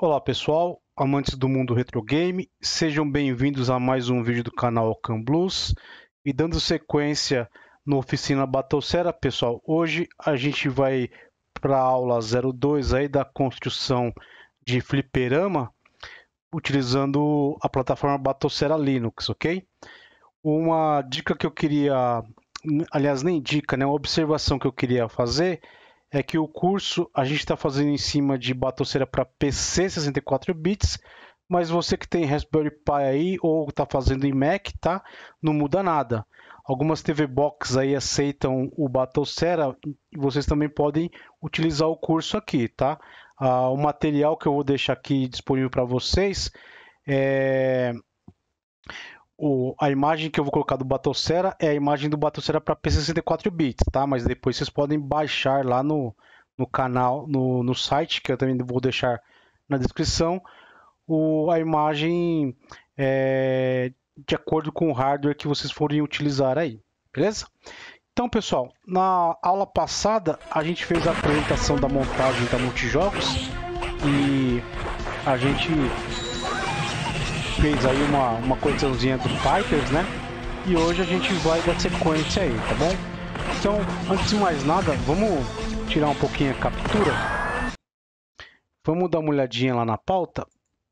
Olá pessoal, amantes do mundo retro game, sejam bem-vindos a mais um vídeo do canal Alcan Blues. E dando sequência no Oficina Batocera, pessoal, hoje a gente vai para a aula 02 aí da construção de fliperama, utilizando a plataforma Batocera Linux, ok? Uma dica que eu queria, aliás nem dica, né, uma observação que eu queria fazer é que o curso a gente está fazendo em cima de Batocera para PC 64 bits, mas você que tem Raspberry Pi aí ou está fazendo em Mac, tá? Não muda nada. Algumas TV Box aí aceitam o Batocera e vocês também podem utilizar o curso aqui, tá? O material que eu vou deixar aqui disponível para vocês é a imagem que eu vou colocar do Batocera é a imagem do Batocera para P64 bits, tá? Mas depois vocês podem baixar lá no canal, no site, que eu também vou deixar na descrição, a imagem de acordo com o hardware que vocês forem utilizar aí, beleza? Então, pessoal, na aula passada a gente fez a apresentação da montagem da Multijogos e a gente fez aí uma coleçãozinha do Fighters, né? E hoje a gente vai dar sequência aí, tá bom? Então, antes de mais nada, vamos tirar um pouquinho a captura. Vamos dar uma olhadinha lá na pauta.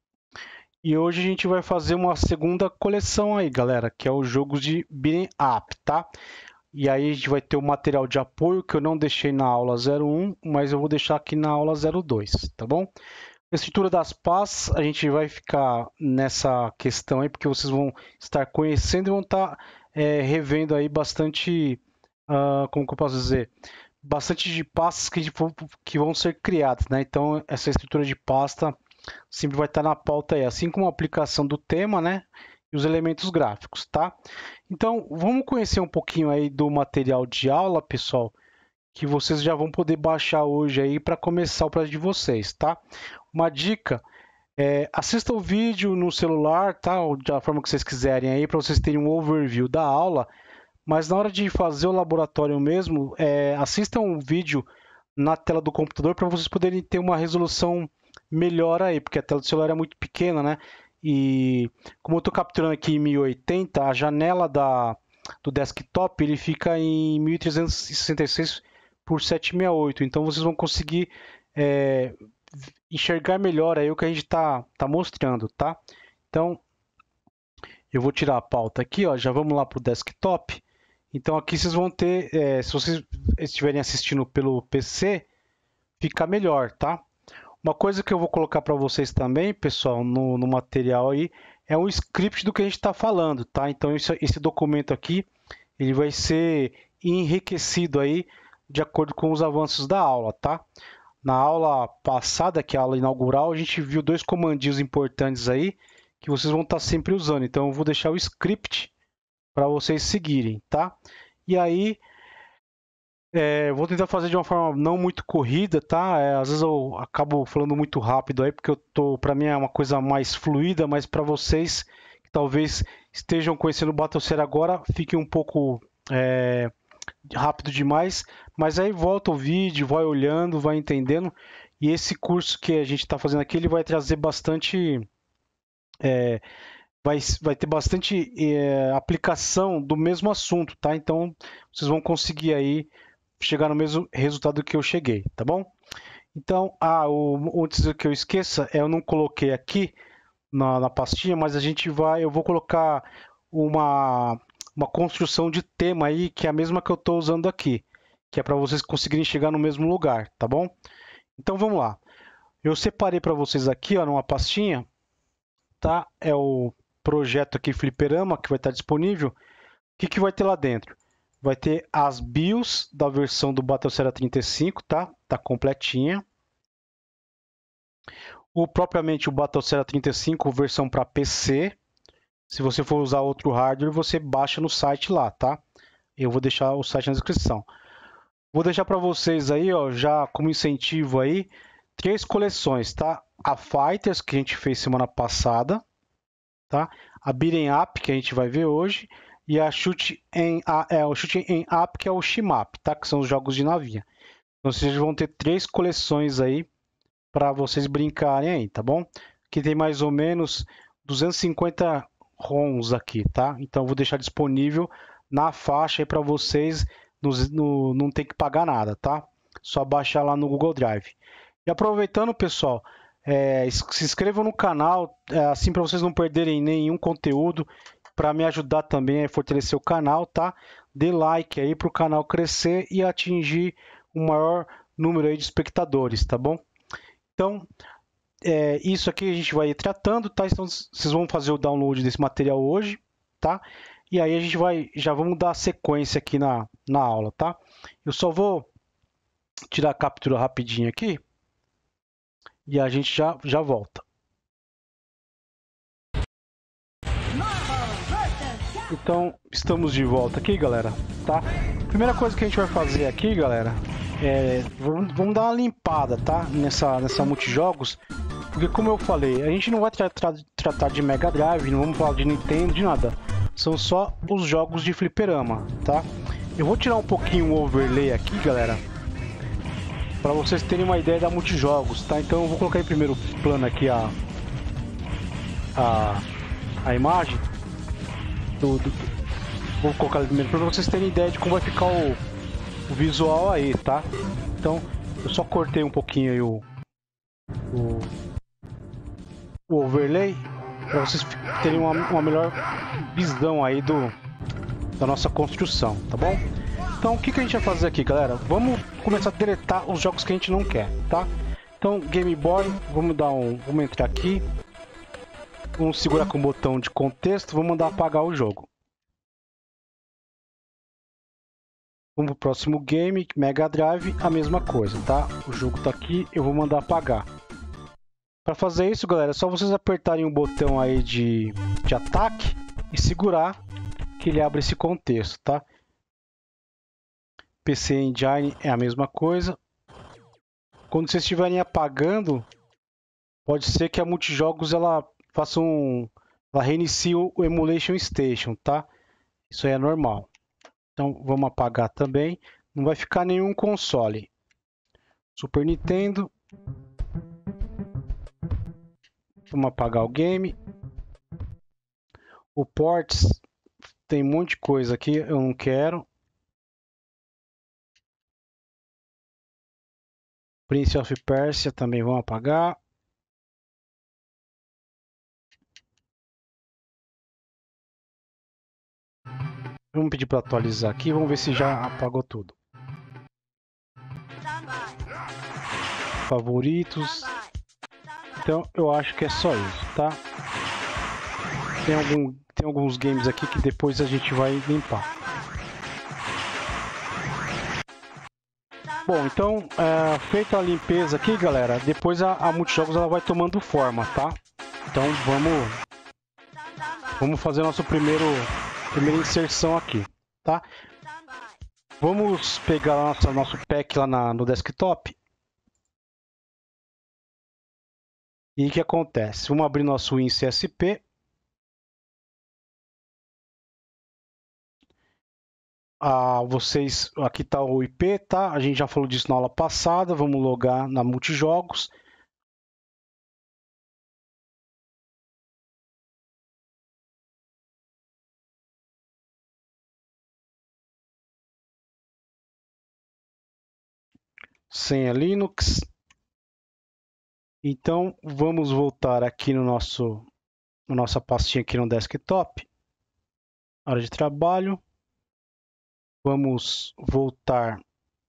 E hoje a gente vai fazer uma segunda coleção aí, galera, que é os jogos de beat'em up, tá? E aí a gente vai ter o material de apoio que eu não deixei na aula 01, mas eu vou deixar aqui na aula 02, tá bom? A estrutura das pastas, a gente vai ficar nessa questão aí, porque vocês vão estar conhecendo e vão estar revendo aí bastante, como que eu posso dizer, bastante de pastas que vão ser criadas, né? Então, essa estrutura de pasta sempre vai estar na pauta aí, assim como a aplicação do tema, né? E os elementos gráficos, tá? Então, vamos conhecer um pouquinho aí do material de aula, pessoal, que vocês já vão poder baixar hoje aí para começar o projeto de vocês, tá? Uma dica, assista o vídeo no celular, tá? Ou da forma que vocês quiserem aí, para vocês terem um overview da aula, mas na hora de fazer o laboratório mesmo, assistam um vídeo na tela do computador para vocês poderem ter uma resolução melhor aí, porque a tela do celular é muito pequena, né? E como eu estou capturando aqui em 1080, a janela do desktop ele fica em 1366 por 768, então vocês vão conseguir enxergar melhor aí o que a gente está mostrando, tá? Então, eu vou tirar a pauta aqui, ó, já vamos lá para o desktop. Então aqui vocês vão ter, se vocês estiverem assistindo pelo PC, fica melhor, tá? Uma coisa que eu vou colocar para vocês também, pessoal, no material aí, é um script do que a gente está falando, tá? Então esse documento aqui, ele vai ser enriquecido aí de acordo com os avanços da aula, tá? Na aula passada, que é a aula inaugural, a gente viu dois comandinhos importantes aí que vocês vão estar sempre usando. Então eu vou deixar o script para vocês seguirem, tá? E aí vou tentar fazer de uma forma não muito corrida, tá? Às vezes eu acabo falando muito rápido aí, porque para mim é uma coisa mais fluida, mas para vocês que talvez estejam conhecendo o Batocera agora, fique um pouco rápido demais, mas aí volta o vídeo, vai olhando, vai entendendo, e esse curso que a gente está fazendo aqui, ele vai trazer bastante, vai ter bastante aplicação do mesmo assunto, tá? Então, vocês vão conseguir aí chegar no mesmo resultado que eu cheguei, tá bom? Então, antes que eu esqueça, eu não coloquei aqui na pastinha, mas eu vou colocar uma construção de tema aí, que é a mesma que eu estou usando aqui, que é para vocês conseguirem chegar no mesmo lugar, tá bom? Então vamos lá. Eu separei para vocês aqui, ó, numa pastinha, tá? É o projeto aqui Fliperama, que vai estar disponível. O que vai ter lá dentro? Vai ter as BIOS da versão do Batocera 35, tá? Tá completinha. Propriamente o Batocera 35 versão para PC. Se você for usar outro hardware, você baixa no site lá, tá? Eu vou deixar o site na descrição. Vou deixar para vocês aí, ó, já como incentivo aí, 3 coleções, tá? A Fighters, que a gente fez semana passada, tá? A Beat'em Up, que a gente vai ver hoje, e a Shoot 'em Up, que é o Shmup, tá? Que são os jogos de navinha. Então vocês vão ter 3 coleções aí para vocês brincarem aí, tá bom? Que tem mais ou menos 250 ROMs aqui, tá? Então vou deixar disponível na faixa aí para vocês não ter que pagar nada, tá? Só baixar lá no Google Drive. E aproveitando, pessoal, se inscrevam no canal, assim para vocês não perderem nenhum conteúdo, para me ajudar também a fortalecer o canal, tá? Dê like aí para o canal crescer e atingir o maior número aí de espectadores, tá bom? Então, isso aqui a gente vai ir tratando, tá? Então, vocês vão fazer o download desse material hoje, tá? E aí a gente já vamos dar sequência aqui na aula, tá? Eu só vou tirar a captura rapidinho aqui e a gente já volta. Então, estamos de volta aqui, galera, tá? Primeira coisa que a gente vai fazer aqui, galera, vamos dar uma limpada, tá? Nessa multijogos, porque como eu falei, a gente não vai tratar de Mega Drive, não vamos falar de Nintendo, de nada. São só os jogos de fliperama, tá? Eu vou tirar um pouquinho o overlay aqui, galera, para vocês terem uma ideia da multijogos, tá? Então eu vou colocar em primeiro plano aqui a imagem vou colocar primeiro para vocês terem ideia de como vai ficar o visual aí, tá? Então eu só cortei um pouquinho aí o overlay para vocês terem uma melhor visão aí da nossa construção, tá bom? Então o que a gente vai fazer aqui, galera? Vamos começar a deletar os jogos que a gente não quer, tá? Então Game Boy, vamos entrar aqui. Vamos segurar com o botão de contexto, vamos mandar apagar o jogo. Vamos para o próximo game, Mega Drive, a mesma coisa, tá? O jogo está aqui, eu vou mandar apagar. Para fazer isso, galera, é só vocês apertarem o botão aí de ataque e segurar que ele abre esse contexto, tá? PC Engine é a mesma coisa. Quando vocês estiverem apagando, pode ser que a multijogos ela reinicie o Emulation Station, tá? Isso aí é normal. Então vamos apagar também. Não vai ficar nenhum console. Super Nintendo. Vamos apagar o game. O Ports tem um monte de coisa aqui, eu não quero. Prince of Persia também vamos apagar. Vamos pedir para atualizar aqui, vamos ver se já apagou tudo. Favoritos. Então eu acho que é só isso, tá? Tem alguns games aqui que depois a gente vai limpar. Bom, então feita a limpeza aqui, galera, depois a multijogos ela vai tomando forma, tá? Então vamos fazer nosso primeira inserção aqui, tá? Vamos pegar nosso pack lá no desktop. E o que acontece? Vamos abrir nosso WinCSP. Aqui está o IP, tá? A gente já falou disso na aula passada. Vamos logar na multijogos. Senha Linux. Então vamos voltar aqui no nossa pastinha aqui no desktop. Área de trabalho. Vamos voltar.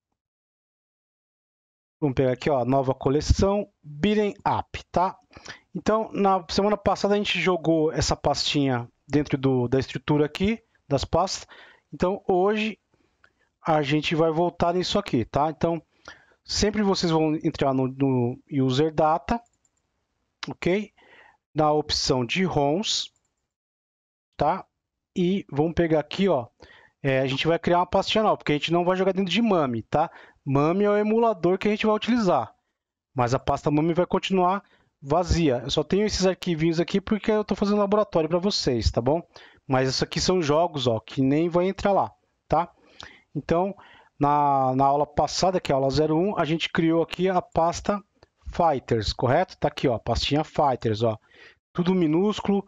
Vamos pegar aqui, ó, nova coleção, Beaten Up, tá? Então, na semana passada a gente jogou essa pastinha dentro da estrutura aqui, das pastas. Então, hoje a gente vai voltar nisso aqui, tá? Então, sempre vocês vão entrar no User Data, ok? Na opção de ROMs, tá? E vamos pegar aqui, ó. A gente vai criar uma pastinha nova, porque a gente não vai jogar dentro de MAME, tá? MAME é o emulador que a gente vai utilizar, mas a pasta MAME vai continuar vazia. Eu só tenho esses arquivinhos aqui porque eu estou fazendo laboratório para vocês, tá bom? Mas isso aqui são jogos, ó, que nem vai entrar lá, tá? Então, na aula passada, que é a aula 01, a gente criou aqui a pasta Fighters, correto? Tá aqui, ó, pastinha Fighters, ó, tudo minúsculo.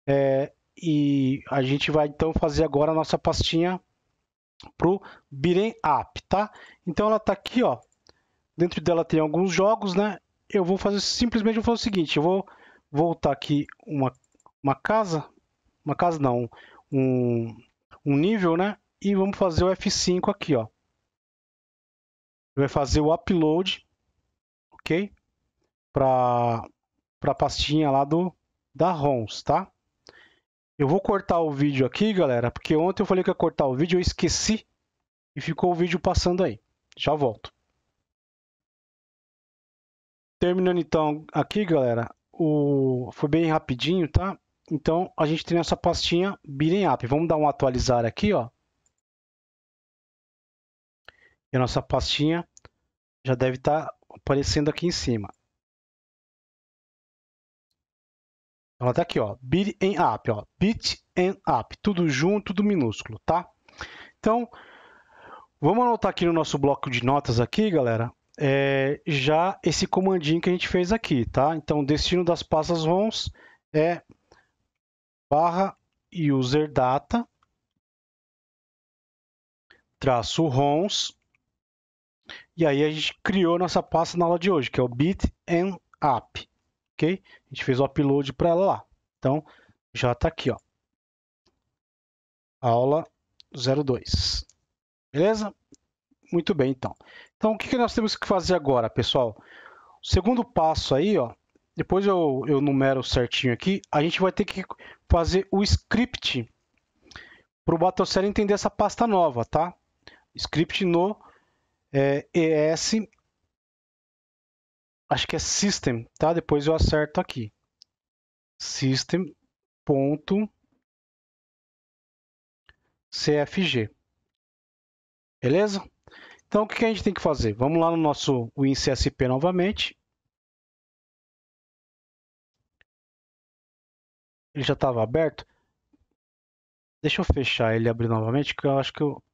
E a gente vai então fazer agora a nossa pastinha pro Beat'em Up, tá? Então ela tá aqui, ó. Dentro dela tem alguns jogos, né? Eu vou fazer simplesmente vou fazer o seguinte, eu vou voltar aqui uma casa não, um nível, né? E vamos fazer o F5 aqui, ó. Vai fazer o upload, ok? Para a pastinha lá da ROMs, tá? Eu vou cortar o vídeo aqui, galera, porque ontem eu falei que ia cortar o vídeo, eu esqueci e ficou o vídeo passando aí. Já volto. Terminando então aqui, galera, foi bem rapidinho, tá? Então a gente tem essa pastinha Beat'em Up. Vamos dar um atualizar aqui, ó. E a nossa pastinha já deve estar aparecendo aqui em cima. Ela tá aqui, ó, Beat'em Up, ó, Beat'em Up, tudo junto, tudo minúsculo, tá? Então, vamos anotar aqui no nosso bloco de notas aqui, galera, já esse comandinho que a gente fez aqui, tá? Então, o destino das pastas ROMs é /userdata -ROMs, e aí a gente criou nossa pasta na aula de hoje, que é o Beat'em Up, ok? A gente fez o upload para ela lá. Então, já está aqui, ó. Aula 02. Beleza? Muito bem, então. Então, o que nós temos que fazer agora, pessoal? O segundo passo aí, ó. Depois eu numero certinho aqui. A gente vai ter que fazer o script para o Batocell entender essa pasta nova, tá? Script no ES, acho que é System, tá? Depois eu acerto aqui. System.cfg. Beleza? Então, o que a gente tem que fazer? Vamos lá no nosso WinCSP novamente. Ele já estava aberto. Deixa eu fechar ele e abrir novamente, que eu acho que eu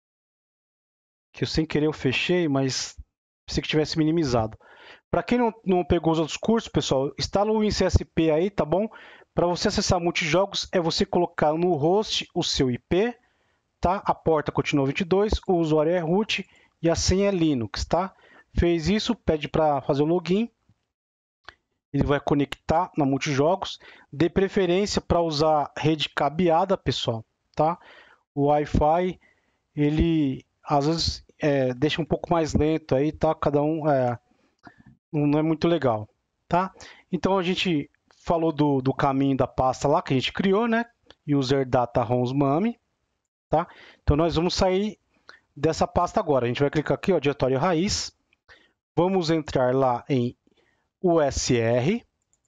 sem querer eu fechei, mas pensei que tivesse minimizado. Para quem não pegou os outros cursos, pessoal, instala o WinCSP aí, tá bom? Para você acessar multijogos, é você colocar no host o seu IP, tá? A porta continua 22, o usuário é root e a senha é Linux, tá? Fez isso, pede para fazer o login. Ele vai conectar na multijogos. Dê preferência para usar rede cabeada, pessoal, tá? O Wi-Fi, ele às vezes deixa um pouco mais lento aí, tá? Cada um não é muito legal, tá? Então a gente falou do caminho da pasta lá que a gente criou, né? User data ROMs mami, tá? Então nós vamos sair dessa pasta agora. A gente vai clicar aqui, ó, diretório raiz. Vamos entrar lá em USR.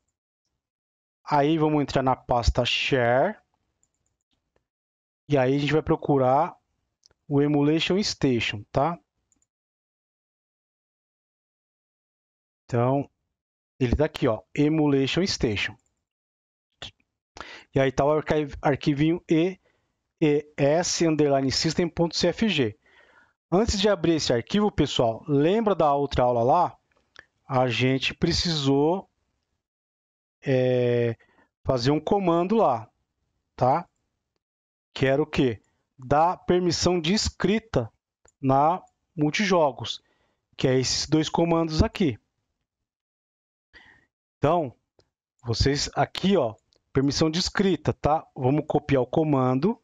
Aí vamos entrar na pasta share. E aí a gente vai procurar o Emulation Station, tá? Então, ele tá aqui, ó, Emulation Station. E aí tá o arquivinho EES_system.cfg. Antes de abrir esse arquivo, pessoal, lembra da outra aula lá? A gente precisou fazer um comando lá, tá? Que era o quê? Dar permissão de escrita na multijogos, que é esses dois comandos aqui. Então, vocês aqui, ó, permissão de escrita, tá? Vamos copiar o comando.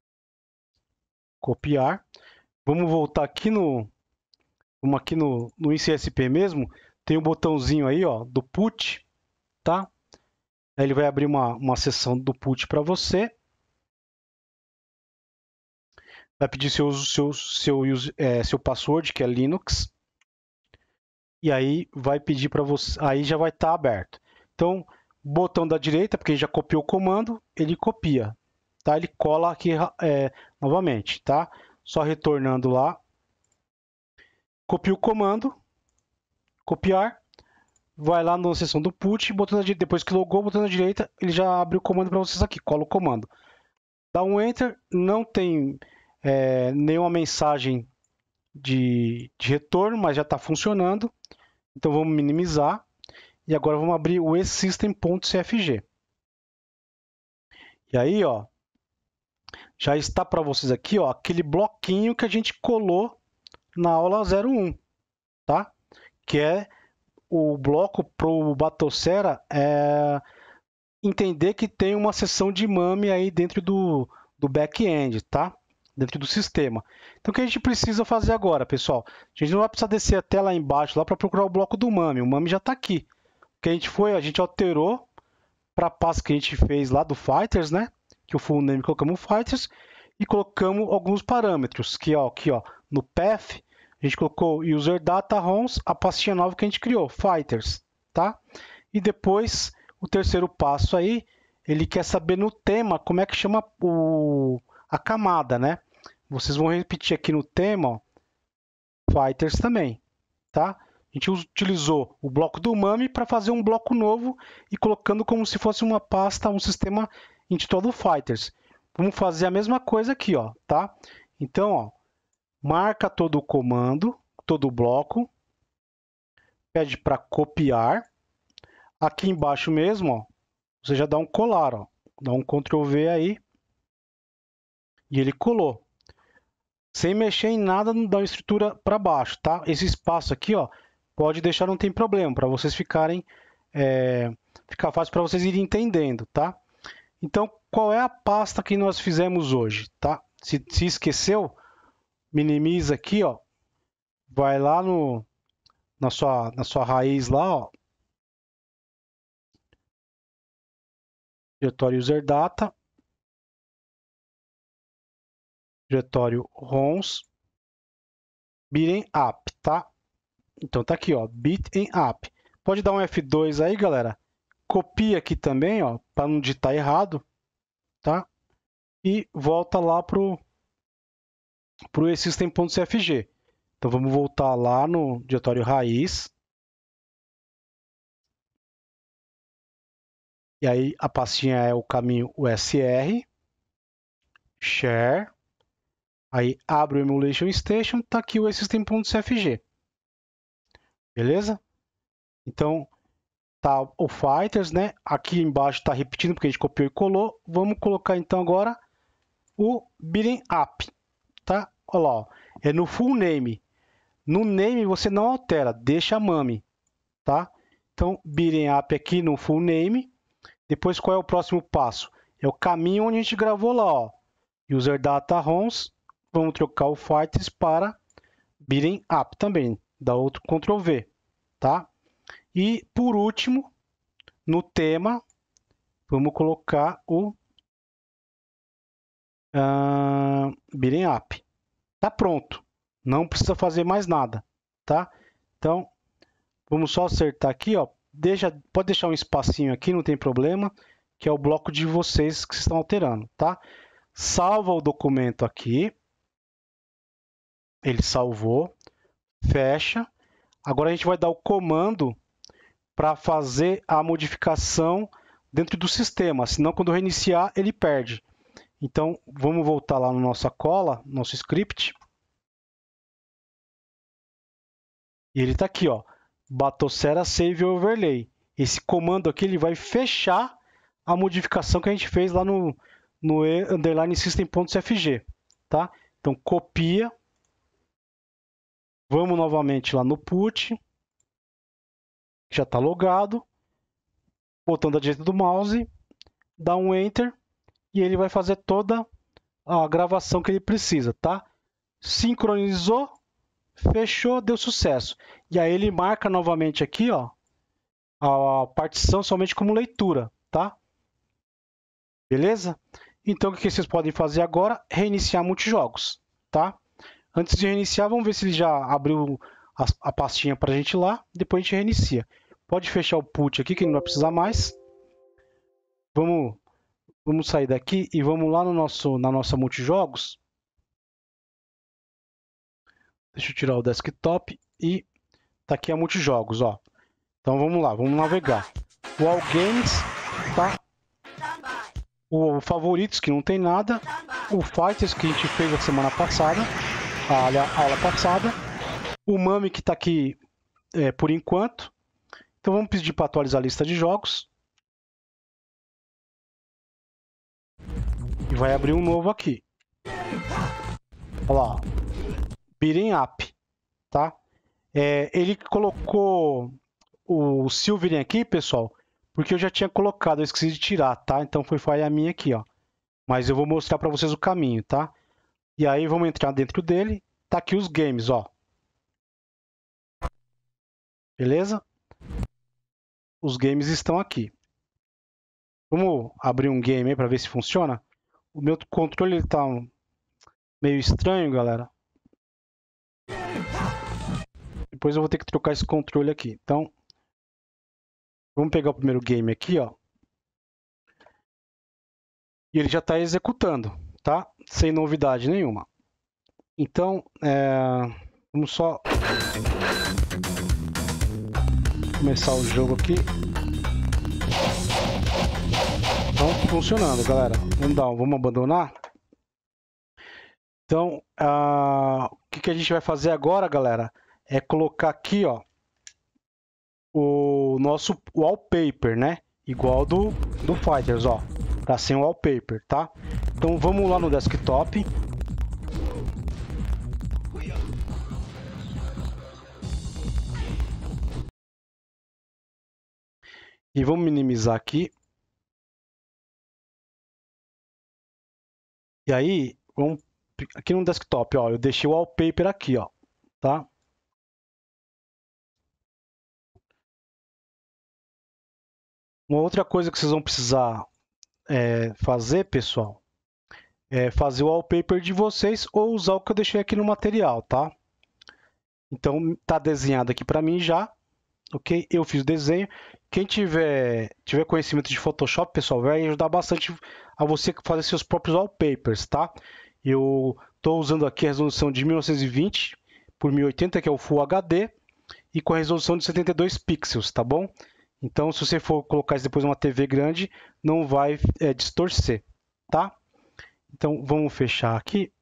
Copiar. Vamos voltar aqui vamos aqui no WinCSP mesmo. Tem um botãozinho aí, ó, do put, tá? Aí ele vai abrir uma seção do put para você. Vai pedir seu password, que é Linux. E aí vai pedir para você, aí já vai estar aberto. Então, botão da direita, porque já copiou o comando, ele copia, tá? Ele cola aqui novamente, tá? Só retornando lá. Copia o comando, copiar, vai lá na seção do put, depois que logou, botão da direita, ele já abre o comando para vocês aqui, cola o comando. Dá um Enter, não tem nenhuma mensagem de retorno, mas já está funcionando. Então vamos minimizar. E agora vamos abrir o eSystem.cfg. E aí, ó, já está para vocês aqui, ó, aquele bloquinho que a gente colou na aula 01, tá? Que é o bloco para o Batocera entender que tem uma seção de MAME aí dentro do back-end, tá? Dentro do sistema. Então, o que a gente precisa fazer agora, pessoal? A gente não vai precisar descer até lá embaixo lá para procurar o bloco do MAME. O MAME já está aqui. O que a gente alterou para a pasta que a gente fez lá do Fighters, né? Que o full name colocamos Fighters e colocamos alguns parâmetros, que ó, aqui ó, no path a gente colocou user data ROMs, a pastinha nova que a gente criou, Fighters, tá? E depois o terceiro passo aí, ele quer saber no tema como é que chama a camada, né? Vocês vão repetir aqui no tema, ó, Fighters também, tá? A gente utilizou o bloco do MAME para fazer um bloco novo e colocando como se fosse uma pasta, um sistema intitulado Fighters. Vamos fazer a mesma coisa aqui, ó, tá? Então, ó, marca todo o comando, todo o bloco, pede para copiar. Aqui embaixo mesmo, ó, você já dá um colar, ó, dá um Ctrl V aí e ele colou. Sem mexer em nada, não dá uma estrutura para baixo, tá? Esse espaço aqui, ó, pode deixar, não tem problema, para vocês ficarem, ficar fácil para vocês irem entendendo, tá? Então, qual é a pasta que nós fizemos hoje, tá? Se esqueceu, minimiza aqui, ó, vai lá na sua raiz lá, ó, diretório user data, diretório ROMs, beaten up, tá? Então tá aqui, ó, beaten up. Pode dar um F2 aí, galera. Copia aqui também, ó, para não digitar errado, tá? E volta lá pro eSystem.cfg. Então vamos voltar lá no diretório raiz. E aí a pastinha é o caminho USR, share. Aí abre o Emulation Station, tá aqui o eSystem.cfg. Beleza? Então tá o Fighters, né? Aqui embaixo está repetindo porque a gente copiou e colou. Vamos colocar então agora o beaten up, tá? Olha lá, ó. É no full name. No name você não altera, deixa a MAME, tá? Então beaten up aqui no full name. Depois qual é o próximo passo? É o caminho onde a gente gravou lá, ó. User data ROMs. Vamos trocar o Fighters para beaten up também. Dá outro Ctrl V, tá? E por último, no tema, vamos colocar o beaten up. Tá pronto. Não precisa fazer mais nada, tá? Então, vamos só acertar aqui, ó. Pode deixar um espacinho aqui, não tem problema, que é o bloco de vocês que estão alterando, tá? Salva o documento aqui. Ele salvou. Fecha. Agora a gente vai dar o comando para fazer a modificação dentro do sistema, senão quando reiniciar ele perde. Então vamos voltar lá na nossa cola, nosso script. E ele está aqui, ó, Batocera Save Overlay. Esse comando aqui ele vai fechar a modificação que a gente fez lá no underline system.cfg, tá? Então copia. Vamos novamente lá no put. Já está logado. Botando a direita do mouse, dá um Enter e ele vai fazer toda a gravação que ele precisa, tá? Sincronizou, fechou, deu sucesso. E aí ele marca novamente aqui, ó, a partição somente como leitura, tá? Beleza? Então o que vocês podem fazer agora? Reiniciar multijogos, tá? Antes de reiniciar, vamos ver se ele já abriu a pastinha para a gente lá. Depois a gente reinicia. Pode fechar o put aqui, que não vai precisar mais. Vamos sair daqui e vamos lá na nossa multijogos. Deixa eu tirar o desktop e tá aqui a multijogos, ó. Então vamos lá, vamos navegar. O All Games, tá? O Favoritos, que não tem nada. O Fighters, que a gente fez a semana passada, a aula passada. O MAME, que tá aqui por enquanto. Então vamos pedir para atualizar a lista de jogos. E vai abrir um novo aqui. Olha lá. Beating Up. Tá? Ele colocou o Silverin aqui, pessoal, porque eu já tinha colocado, eu esqueci de tirar, tá? Então foi falha minha aqui, ó. Mas eu vou mostrar para vocês o caminho, tá? E aí vamos entrar dentro dele. Tá aqui os games, ó. Beleza? Os games estão aqui. Vamos abrir um game aí para ver se funciona. O meu controle ele tá meio estranho, galera. Depois eu vou ter que trocar esse controle aqui. Então, vamos pegar o primeiro game aqui, ó. E ele já está executando, tá? Sem novidade nenhuma. Então, vamos só começar o jogo aqui. Então, funcionando, galera. Vamos abandonar. Então, o que a gente vai fazer agora, galera, é colocar aqui, ó, o nosso wallpaper, né? Igual do Fighters, ó. Tá sem wallpaper, tá? Então, vamos lá no desktop. E vamos minimizar aqui. E aí, aqui no desktop, ó, eu deixei o wallpaper aqui, ó, tá? Uma outra coisa que vocês vão precisar fazer, pessoal, é fazer o wallpaper de vocês ou usar o que eu deixei aqui no material, tá? Então, tá desenhado aqui para mim já, ok? Eu fiz o desenho. Quem tiver conhecimento de Photoshop, pessoal, vai ajudar bastante a você fazer seus próprios wallpapers, tá? Eu estou usando aqui a resolução de 1920 por 1080, que é o Full HD, e com a resolução de 72 pixels, tá bom? Então, se você for colocar isso depois numa TV grande, não vai distorcer, tá? Então, vamos fechar aqui.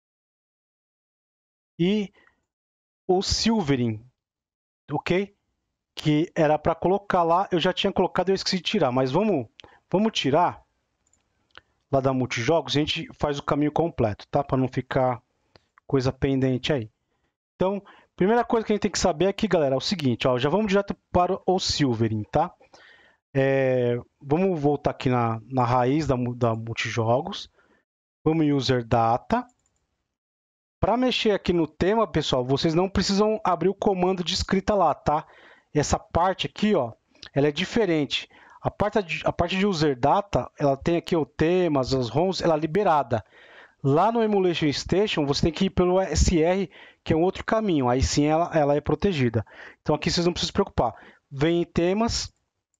E o Silverin, ok? Que era para colocar lá, eu já tinha colocado, eu esqueci de tirar, mas vamos tirar lá da Multijogos, a gente faz o caminho completo, tá? Para não ficar coisa pendente aí. Então, primeira coisa que a gente tem que saber aqui, galera, é o seguinte, ó, já vamos direto para o Silverin, tá? Vamos voltar aqui na raiz da Multijogos, vamos em User Data. Para mexer aqui no tema, pessoal, vocês não precisam abrir o comando de escrita lá, tá? Essa parte aqui, ó, ela é diferente. A parte de User Data, ela tem aqui o temas, as ROMs, ela é liberada. Lá no Emulation Station, você tem que ir pelo SR, que é um outro caminho. Aí sim ela é protegida. Então aqui vocês não precisam se preocupar. Vem em temas.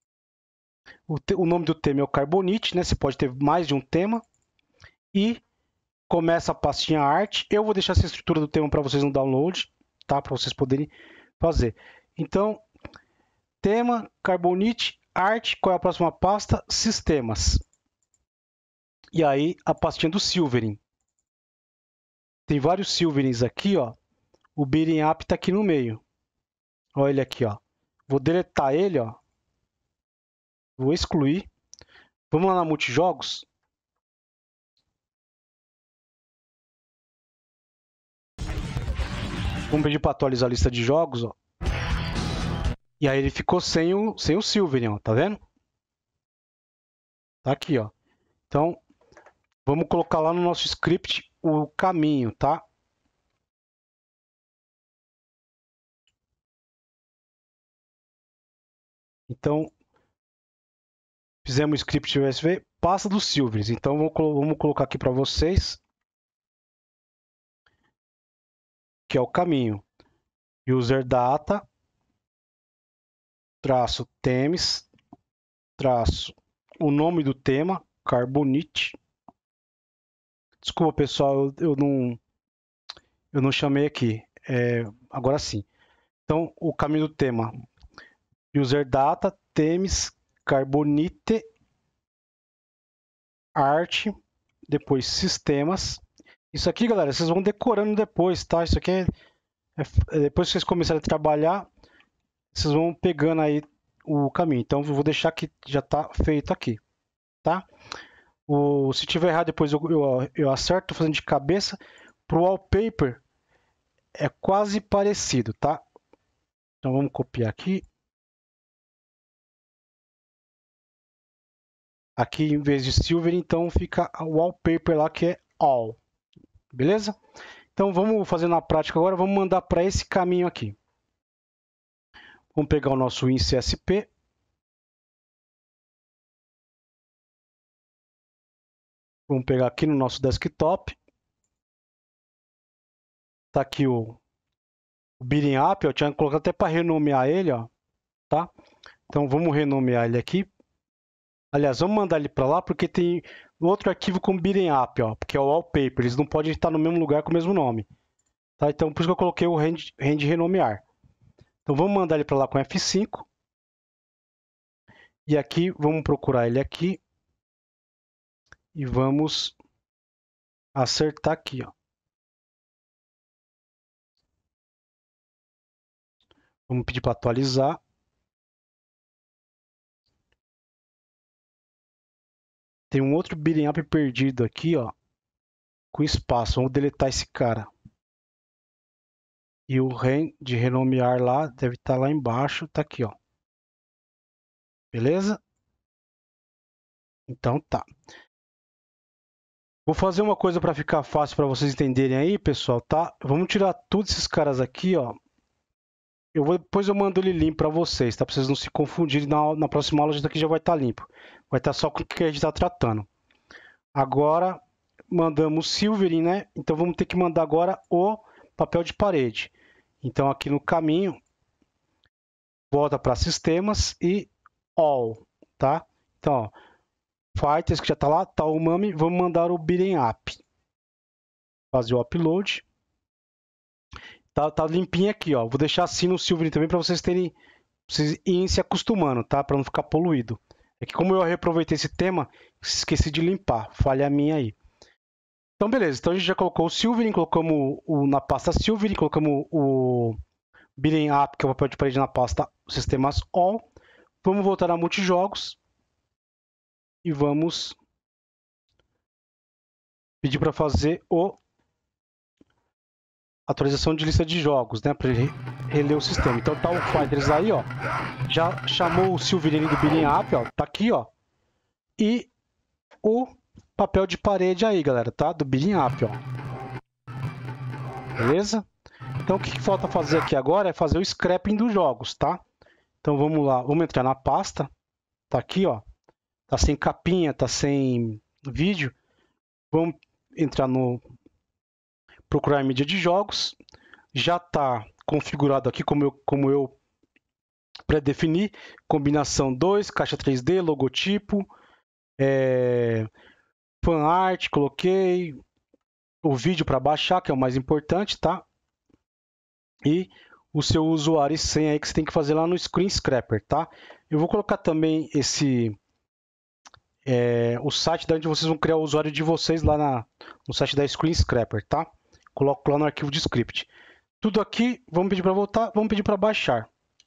O nome do tema é o Carbonite, né? Você pode ter mais de um tema. E começa a pastinha arte. Eu vou deixar essa estrutura do tema para vocês no download, tá? Para vocês poderem fazer. Então, tema, Carbonite, arte. Qual é a próxima pasta? Sistemas. E aí, a pastinha do Silverin. Tem vários Silverins aqui, ó. O Beating Up tá aqui no meio. Olha ele aqui, ó. Vou deletar ele, ó. Vou excluir. Vamos lá na Multijogos. Vamos pedir para atualizar a lista de jogos, ó. E aí ele ficou sem o Silverin, ó. Tá vendo? Tá aqui, ó. Então, vamos colocar lá no nosso script o caminho, tá? Então, fizemos o script USB, passa dos Silverins. Então, vamos colocar aqui para vocês, que é o caminho. User Data, traço themes, traço o nome do tema, Carbonite. Desculpa, pessoal, eu não chamei aqui. Agora sim. Então, o caminho do tema. User Data, themes, Carbonite, arte, depois sistemas. Isso aqui, galera, vocês vão decorando depois, tá? Isso aqui depois que vocês começarem a trabalhar, vocês vão pegando aí o caminho. Então eu vou deixar que já está feito aqui, tá? Se tiver errado depois eu acerto, tô fazendo de cabeça. Pro wallpaper é quase parecido, tá? Então vamos copiar aqui. Aqui em vez de silver, então fica o wallpaper lá que é all. Beleza? Então vamos fazer na prática agora, vamos mandar para esse caminho aqui. Vamos pegar o nosso WinCSP. Vamos pegar aqui no nosso desktop. Tá aqui o Beating Up, eu tinha colocado até para renomear ele, ó, tá? Então vamos renomear ele aqui. Aliás, vamos mandar ele para lá porque tem outro arquivo com Beating Up, ó, porque é o wallpaper, eles não podem estar no mesmo lugar com o mesmo nome. Tá? Então por isso que eu coloquei o hand renomear. Então vamos mandar ele para lá com F5. E aqui, vamos procurar ele aqui. E vamos acertar aqui, ó. Vamos pedir para atualizar. Tem um outro beating up perdido aqui, ó, com espaço. Vamos deletar esse cara. E o REN de renomear lá deve estar lá embaixo, tá aqui, ó. Beleza? Então tá. Vou fazer uma coisa para ficar fácil para vocês entenderem aí, pessoal, tá? Vamos tirar todos esses caras aqui, ó. Depois eu mando ele limpo para vocês, tá? Para vocês não se confundirem. Na próxima aula, isso daqui já vai estar limpo. Vai estar só com o que a gente está tratando. Agora, mandamos Silvering, né? Então, vamos ter que mandar agora o papel de parede. Então, aqui no caminho, volta para Sistemas e All, tá? Então, ó, Fighters, que já está lá, tá o Umami, vamos mandar o Beating Up. Fazer o upload. Tá limpinho aqui, ó. Vou deixar assim no Silvering também para vocês irem se acostumando, tá? Para não ficar poluído. É que como eu reaproveitei esse tema, esqueci de limpar. Falha minha aí. Então, beleza. Então, a gente já colocou o Silvering, colocamos na pasta Silvering, colocamos o Beating Up, que é o papel de parede, na pasta Sistemas All. Vamos voltar a Multijogos e vamos pedir para fazer atualização de lista de jogos, né? Para ele reler o sistema. Então, tá o Fighters aí, ó. Já chamou o Silvering do Beating Up, ó. Tá aqui, ó. E o papel de parede aí, galera, tá? Do Beating Up, ó. Beleza? Então, o que falta fazer aqui agora é fazer o scrapping dos jogos, tá? Então, vamos lá. Vamos entrar na pasta. Tá aqui, ó. Tá sem capinha, tá sem vídeo. Vamos entrar no procurar mídia de jogos. Já tá configurado aqui como eu pré-defini. Combinação 2, caixa 3D, logotipo, fan art, coloquei o vídeo para baixar, que é o mais importante, tá? E o seu usuário e senha aí que você tem que fazer lá no Screen Scrapper, tá? Eu vou colocar também o site da onde vocês vão criar o usuário de vocês lá no site da Screen Scrapper, tá? Coloco lá no arquivo de script. Tudo aqui, vamos pedir para voltar, vamos pedir para baixar.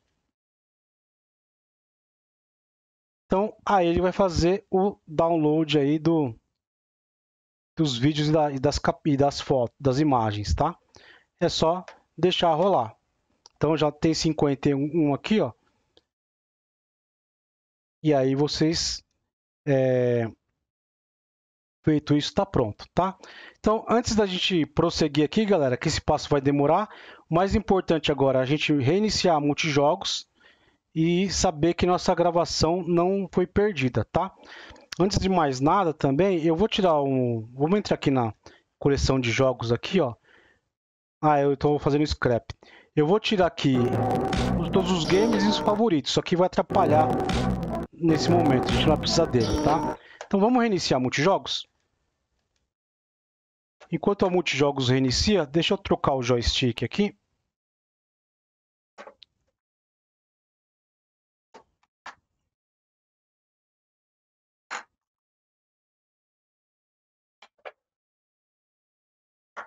Então, aí ele vai fazer o download aí dos vídeos e das fotos, das imagens, tá? É só deixar rolar. Então já tem 51 aqui, ó. E aí vocês, feito isso, está pronto, tá? Então, antes da gente prosseguir aqui, galera, que esse passo vai demorar, o mais importante agora é a gente reiniciar multijogos e saber que nossa gravação não foi perdida, tá? Antes de mais nada também, eu vou tirar vamos entrar aqui na coleção de jogos aqui, ó. Eu estou fazendo scrap. Eu vou tirar aqui todos os games e os favoritos. Isso aqui vai atrapalhar nesse momento. A gente não vai precisar dele, tá? Então vamos reiniciar multijogos. Enquanto o multijogos reinicia, deixa eu trocar o joystick aqui.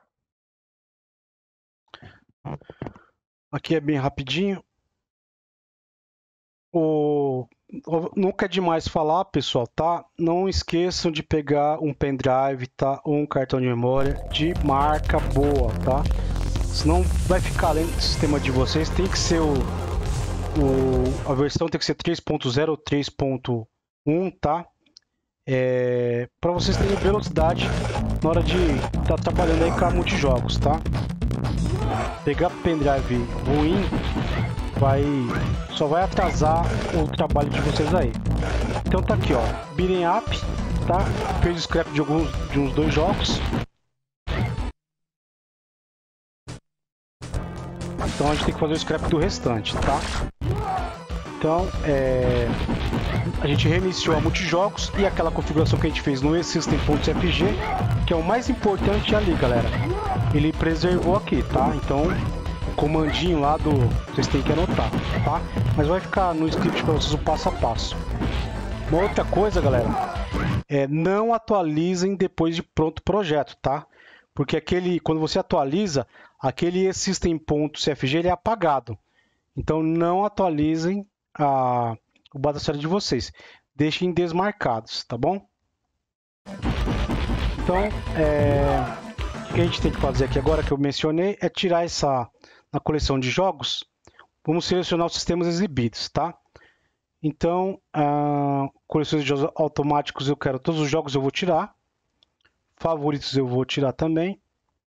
Aqui é bem rapidinho. Nunca é demais falar, pessoal, tá? Não esqueçam de pegar um pendrive, tá? Ou um cartão de memória de marca boa, tá? Senão vai ficar lento o sistema de vocês. Tem que ser a versão tem que ser 3.0 ou 3.1, tá? Para vocês terem velocidade na hora de estar trabalhando aí com a multijogos, tá? Pegar pendrive ruim só vai atrasar o trabalho de vocês aí. Então tá aqui, ó, beating up, tá? Fez o scrap de uns 2 jogos. Então a gente tem que fazer o scrap do restante, tá? Então, a gente reiniciou a multijogos e aquela configuração que a gente fez no eSystem.fg, que é o mais importante ali, galera. Ele preservou aqui, tá? Então, o comandinho lá vocês têm que anotar, tá? Mas vai ficar no script para vocês o passo a passo. Uma outra coisa, galera, não atualizem depois de pronto o projeto, tá? Porque quando você atualiza, aquele eSystem.cfg ele é apagado. Então, não atualizem o Badassara de vocês. Deixem desmarcados, tá bom? Então, o que a gente tem que fazer aqui agora, que eu mencionei, é tirar na coleção de jogos. Vamos selecionar os sistemas exibidos, tá? Então, coleções de jogos automáticos, todos os jogos eu vou tirar. Favoritos eu vou tirar também.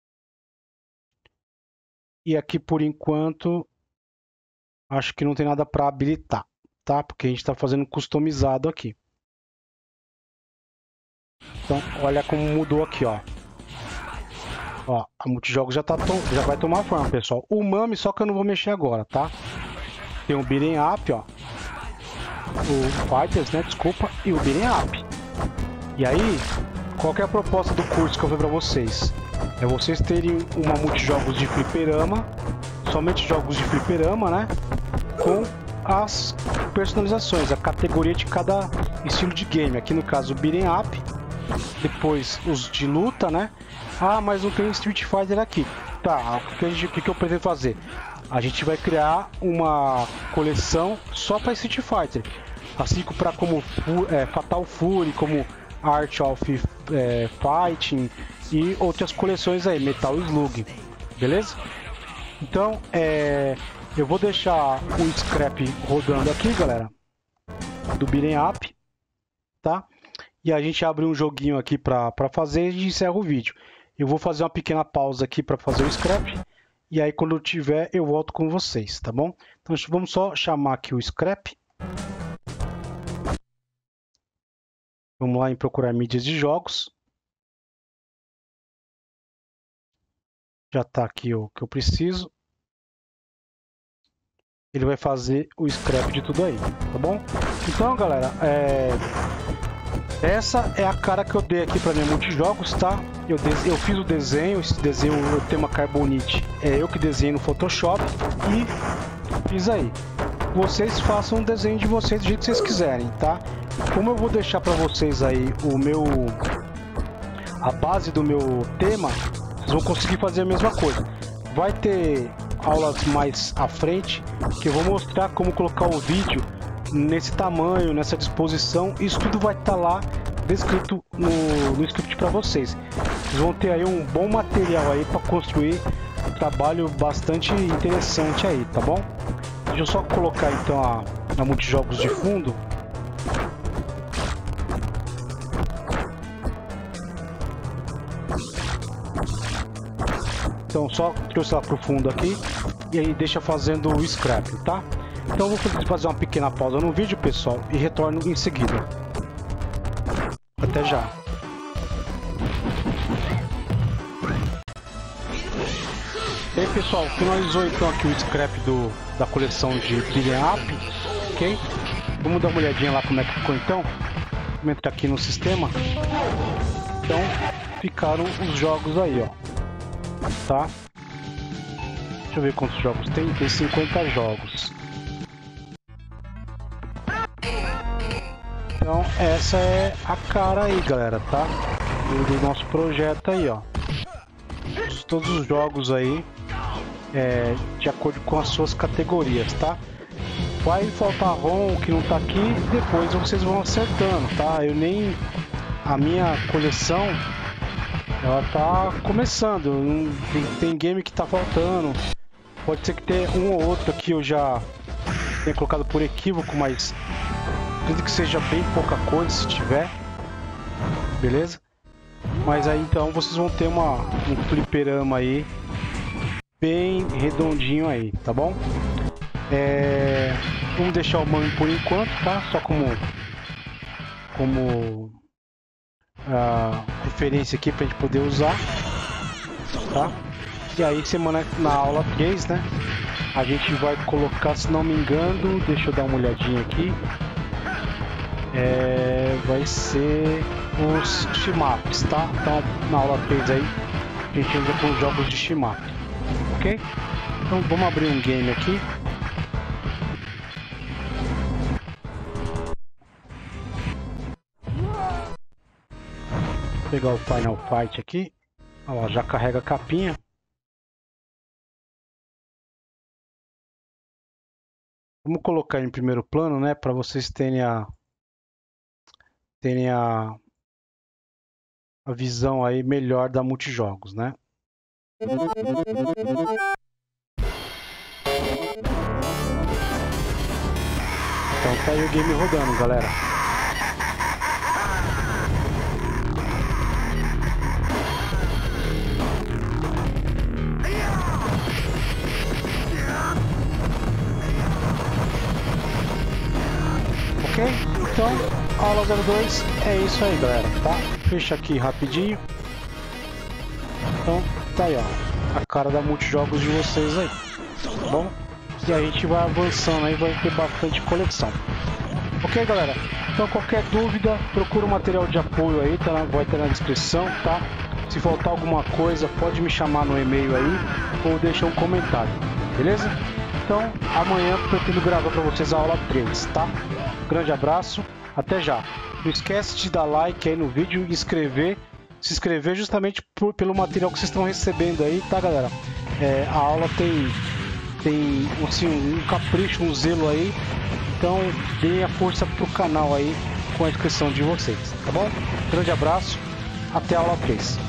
E aqui, por enquanto, acho que não tem nada para habilitar, tá? Porque a gente está fazendo customizado aqui. Então, olha como mudou aqui, ó. Ó, a multijogos já vai tomar forma, pessoal. O MAME, só que eu não vou mexer agora, tá? Tem o beating up, ó. O Fighters, né? Desculpa. E o beating up. E aí, qual que é a proposta do curso que eu falei para vocês? É vocês terem uma multijogos de fliperama, somente jogos de fliperama, né? Com as personalizações, a categoria de cada estilo de game. Aqui no caso o beating up, depois os de luta, né? Ah, mas não tem Street Fighter aqui. Tá, o que eu pretendo fazer? A gente vai criar uma coleção só para Street Fighter, assim como Fatal Fury, como Art of Fighting e outras coleções aí, Metal Slug, beleza? Então, eu vou deixar o scrap rodando aqui, galera, do beating up, tá? E a gente abre um joguinho aqui para fazer e a gente encerra o vídeo. Eu vou fazer uma pequena pausa aqui para fazer o scrap. E aí quando eu tiver, eu volto com vocês, tá bom? Então vamos só chamar aqui o scrap. Vamos lá em procurar mídias de jogos. Já está aqui o que eu preciso. Ele vai fazer o scrap de tudo aí, tá bom? Então, galera, essa é a cara que eu dei aqui para minha multijogos, tá? Eu fiz o desenho, esse desenho, o tema Carbonite, eu que desenhei no Photoshop e fiz aí. Vocês façam o desenho de vocês do jeito que vocês quiserem, tá? Como eu vou deixar para vocês aí a base do meu tema, vocês vão conseguir fazer a mesma coisa. Vai ter aulas mais à frente que eu vou mostrar como colocar o vídeo nesse tamanho, nessa disposição. Isso tudo vai estar lá descrito no script para vocês. Vocês vão ter aí um bom material aí para construir um trabalho bastante interessante aí, tá bom? Deixa eu só colocar então a multijogos de fundo. Então só trouxe ela pro fundo aqui e aí deixa fazendo o scrap, tá? Então eu vou fazer uma pequena pausa no vídeo, pessoal, e retorno em seguida. Até já. E aí, pessoal, finalizou então aqui o scrap da coleção de beating up, ok? Vamos dar uma olhadinha lá como é que ficou então. Vamos entrar aqui no sistema. Então ficaram os jogos aí, ó. Tá? Deixa eu ver quantos jogos tem. Tem 50 jogos. Então essa é a cara aí, galera, tá? Do nosso projeto aí, ó. Todos os jogos aí de acordo com as suas categorias, tá? Vai faltar ROM que não tá aqui, depois vocês vão acertando, tá? A minha coleção, ela tá começando, tem game que tá faltando. Pode ser que tenha um ou outro aqui eu já tenha colocado por equívoco, mas acredito que seja bem pouca coisa se tiver. Beleza? Mas aí então vocês vão ter um fliperama aí bem redondinho aí, tá bom? Vamos deixar o MAME por enquanto, tá? Só como referência aqui pra gente poder usar, tá? E aí semana na aula 3, né? A gente vai colocar, se não me engano, deixa eu dar uma olhadinha aqui. Vai ser os shimaps, tá? Então na aula 3 aí a gente entra com os jogos de shimap, ok? Então vamos abrir um game aqui. Vou pegar o Final Fight aqui. Ó, já carrega a capinha. Vamos colocar em primeiro plano, né, para vocês terem a visão aí melhor da multijogos, né? Então tá aí o game rodando, galera. Ok? Então, aula 02 é isso aí, galera, tá? Fecha aqui rapidinho. Então, tá aí, ó, a cara da multijogos de vocês aí, tá bom? E a gente vai avançando aí, vai ter bastante coleção. Ok, galera? Então, qualquer dúvida, procura o material de apoio aí, tá? Vai ter na descrição, tá? Se faltar alguma coisa, pode me chamar no e-mail aí ou deixa um comentário, beleza? Então, amanhã eu pretendo gravar para vocês a aula 3, tá? Grande abraço, até já. Não esquece de dar like aí no vídeo e se inscrever justamente pelo material que vocês estão recebendo aí, tá, galera? A aula tem assim, um capricho, um zelo aí, então deem a força pro canal aí com a inscrição de vocês, tá bom? Grande abraço, até a aula 3.